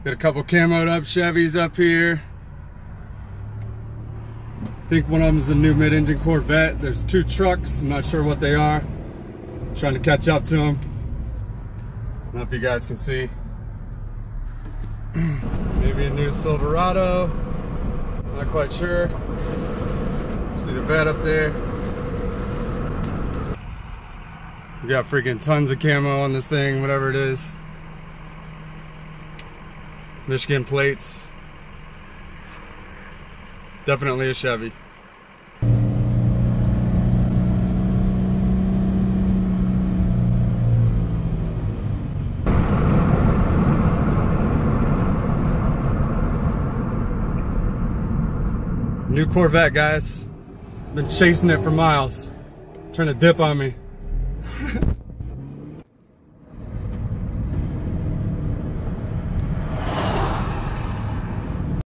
Got a couple camoed up Chevys up here. I think one of them is the new Mid Engine Corvette. There's two trucks, I'm not sure what they are. Trying to catch up to them. I don't know if you guys can see. Maybe a new Silverado, not quite sure. See the vet up there. We got freaking tons of camo on this thing, whatever it is. Michigan plates. Definitely a Chevy. New Corvette, guys. Been chasing it for miles. Trying to dip on me.